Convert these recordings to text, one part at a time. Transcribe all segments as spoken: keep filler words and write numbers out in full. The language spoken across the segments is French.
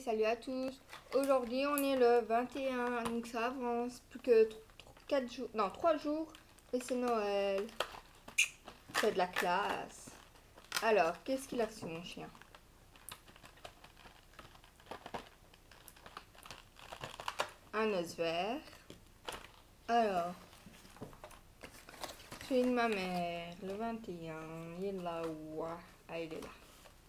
salut à tous. Aujourd'hui on est le vingt et un, donc ça avance. Plus que quatre jours, non trois jours et c'est Noël. C'est de la classe. Alors, qu'est-ce qu'il a reçu mon chien? Un os vert. Alors, celui de ma mère, le vingt et un, il est là où? Ah, il est là.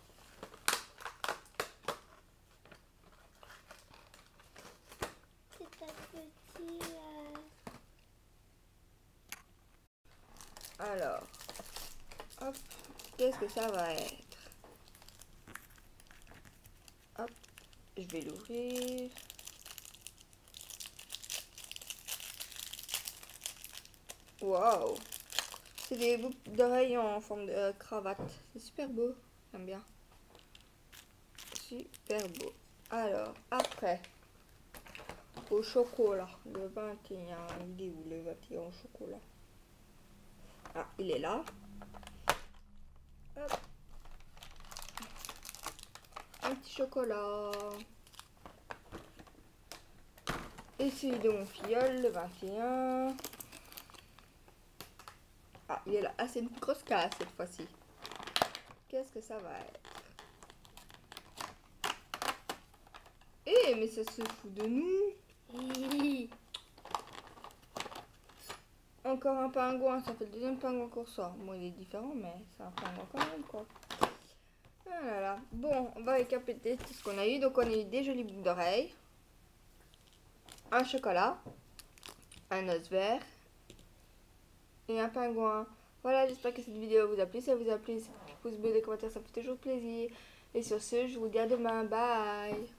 C'est un petit... Euh... Alors, hop, qu'est-ce que ça va être? Hop, je vais l'ouvrir. Waouh! C'est des boucles d'oreilles en forme de euh, cravate. C'est super beau. J'aime bien. Super beau. Alors, après, au chocolat, le vingt et un. Il est où le vingt et un au chocolat? Ah, il est là. Hop. Un petit chocolat. Et celui de mon filleul, le vingt et un. Ah, il est là. Ah, c'est une grosse casse cette fois-ci. Qu'est-ce que ça va être? Eh, mais ça se fout de nous. Encore un pingouin, ça fait le deuxième pingouin qu'on sort. Bon, il est différent, mais c'est un pingouin quand même, quoi. Ah là là. Bon, on va récapituler tout ce qu'on a eu. Donc, on a eu des jolies boucles d'oreilles, un chocolat, un os vert et un pingouin. Voilà, j'espère que cette vidéo vous a plu. Si ça vous a plu, pouce bleu, des commentaires, ça fait toujours plaisir. Et sur ce, je vous dis à demain. Bye!